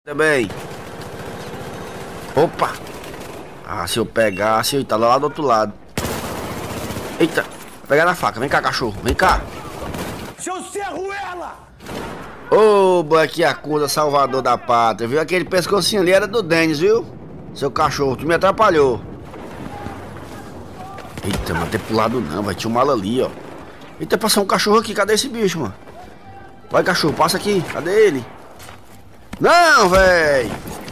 Também. Opa! Ah, se eu pegasse, tá lá do outro lado. Eita! Vou pegar na faca. Vem cá, cachorro. Vem cá. Seu Serruela! Ô, Black Yakuza, salvador da pátria. Viu? Aquele pescocinho ali era do Denis, viu? Seu cachorro, tu me atrapalhou. Eita, não tem pro lado não, vai. Tinha um mal ali, ó. Eita, passou um cachorro aqui. Cadê esse bicho, mano? Vai, cachorro, passa aqui. Cadê ele? Não, véi!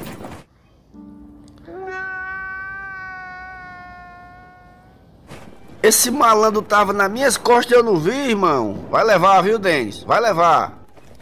Esse malandro tava nas minhas costas e eu não vi, irmão. Vai levar, viu, Denis? Vai levar.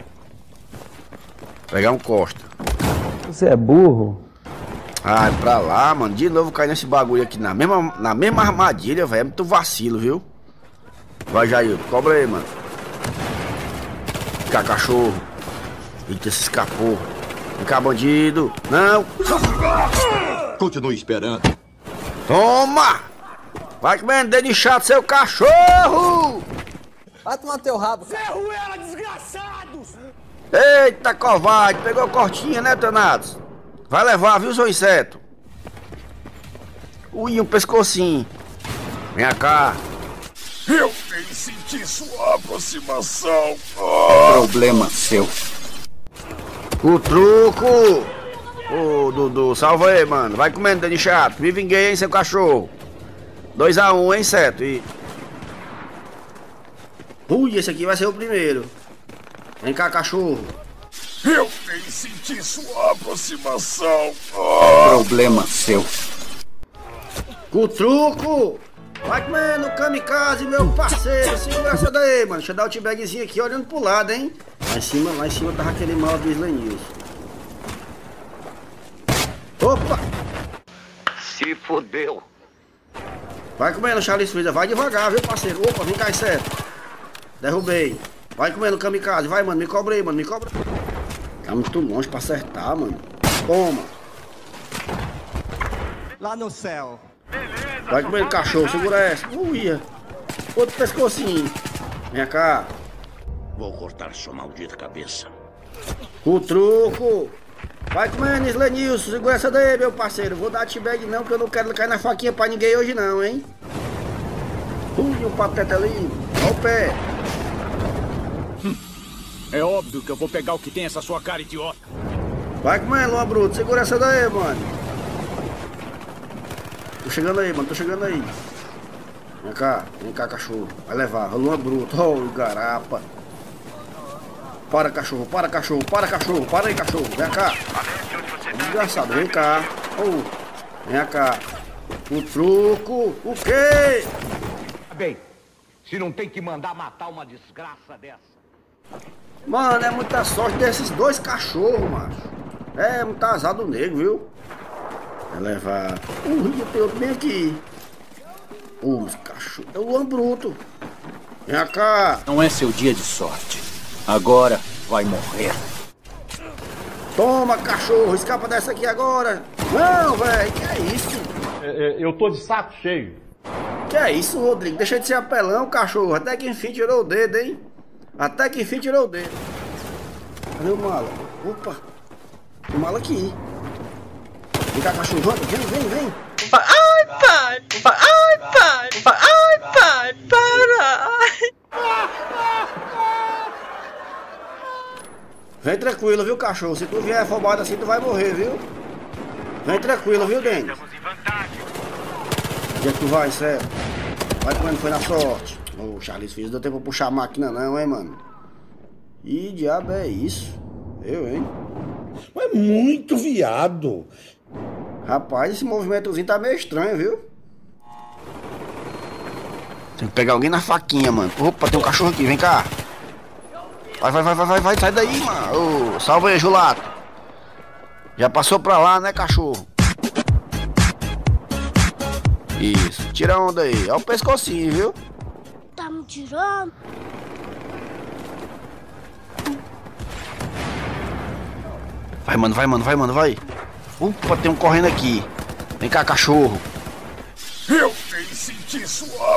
Pegar um Costa. Você é burro? Ai, pra lá, mano. De novo cair nesse bagulho aqui na mesma armadilha, velho. É muito vacilo, viu? Vai, Jair. Cobra aí, mano. Vem cá, cachorro. Eita, se escapou. Vem cá, bandido. Não. Continue esperando. Toma! Vai comendo dedo inchado, seu cachorro! Vai tomar teu rabo, cara. Serruela, desgraçados! Eita, covarde! Pegou a cortinha, né, Tanatos? Vai levar, viu, seu inseto? Ui, um pescocinho. Vem cá. Eu nem senti sua aproximação. Problema seu. O truco! Ô, Dudu, salva aí, mano. Vai comendo dedo inchado. Me vinguei, hein, seu cachorro. 2-1, hein, inseto? E... Ui, esse aqui vai ser o primeiro. Vem cá, cachorro. Eu nem senti sua aproximação. Problema seu. O truco! Vai comendo kamikaze, meu parceiro. Segura essa daí, mano. Deixa eu dar o t-bagzinho aqui olhando pro lado, hein? Lá em cima tava aquele mal do Islanils. Opa! Se fodeu. Vai comendo, Charles Freezer. Vai devagar, viu, parceiro? Opa, vem cá, inseto. Derrubei. Vai comendo kamikaze. Vai, mano. Me cobra aí, mano. Me cobra. Tá muito longe pra acertar, mano. Toma. Lá no céu. Vai comendo, cachorro. Segura essa. Uia. Outro pescocinho. Vem cá. Vou cortar sua maldita cabeça. O truco. Vai comendo, Islanilson. Segura essa daí, meu parceiro. Vou dar t-bag não, porque eu não quero cair na faquinha pra ninguém hoje não, hein. Ui, um pateta ali. Olha o pé. É óbvio que eu vou pegar o que tem essa sua cara idiota. Vai comendo, Lua Bruto. Segura essa daí, mano. Tô chegando aí, mano. Tô chegando aí. Vem cá, cachorro. Vai levar. Lua Bruto. Oh, garapa. Para, cachorro. Para, cachorro. Para, cachorro. Para aí, cachorro. Vem cá. Desgraçado. Vem cá. Oh. Vem cá. O truco. O quê? Bem, se não tem que mandar matar uma desgraça dessa. Mano, é muita sorte desses dois cachorros, macho. É muito azar do nego, viu? Vai levar. Tem outro bem aqui. Os cachorros. É o Luan Bruto. Vem cá. Não é seu dia de sorte. Agora vai morrer. Toma, cachorro. Escapa dessa aqui agora. Não, velho. Que é isso? Eu tô de saco cheio. Que é isso, Rodrigo? Deixa de ser apelão, cachorro. Até que enfim tirou o dedo, hein? Até que enfim tirou o dedo. Cadê o mala? Opa. O mala aqui. Vem cá, cachorro. Vem. Ai, pai. Ai, pai. Para. Vem tranquilo, viu, cachorro? Se tu vier afobado assim, tu vai morrer, viu? Vem tranquilo, viu, Denis? Onde é que tu vai, sério? Vai quando foi na sorte. Ô, Charles Filho, deu tempo pra puxar a máquina não, hein, mano? Ih, diabo é isso? Eu, hein? É muito viado. Rapaz, esse movimentozinho tá meio estranho, viu? Tem que pegar alguém na faquinha, mano. Opa, tem um cachorro aqui, vem cá. Vai, sai daí, mano. Ô, salva aí, Julato. Já passou pra lá, né, cachorro? Isso, tira a onda aí. Olha o pescocinho, viu? Tá me tirando? Vai, mano, vai. Opa, tem um correndo aqui. Vem cá, cachorro. Eu nem senti sua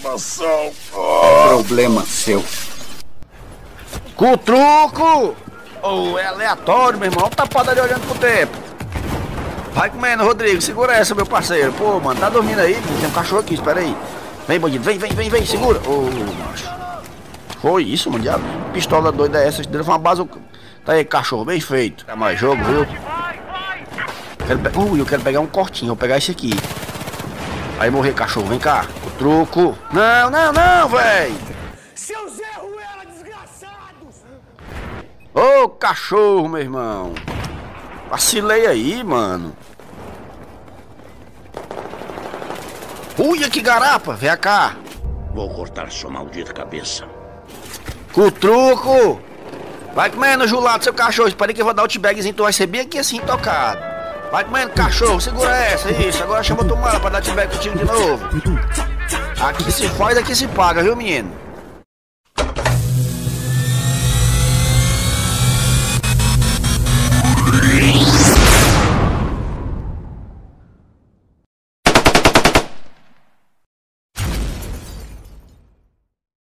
aproximação. Problema seu. Com o truco! Oh, é aleatório, meu irmão. Tá tapada ali olhando pro tempo. Vai comendo, Rodrigo. Segura essa, meu parceiro. Pô, mano, tá dormindo aí? Tem um cachorro aqui, espera aí. Vem, bandido. Vem, segura. Ô, macho. Foi isso, mano. Diabo. Pistola doida é essa? Deu uma bazuca. Tá aí, cachorro. Bem feito. Tá mais jogo, viu? Eu quero pegar um cortinho. Vou pegar esse aqui. Aí morrer, cachorro. Vem cá. O truco. Não, véi. Seu Zé Ruela, desgraçados! Ô, cachorro, meu irmão. Vacilei aí, mano. Uia, que garapa. Vem cá. Vou cortar sua maldita cabeça. Com o truco. Vai comendo, Julado, seu cachorro. Espera que eu vou dar o t-bagzinho. Tu vai ser bem aqui assim, tocado. Vai comendo, cachorro. Segura essa, isso. Agora chama o Tomara pra dar t-bag contigo de novo. Aqui se faz, aqui se paga, viu, menino?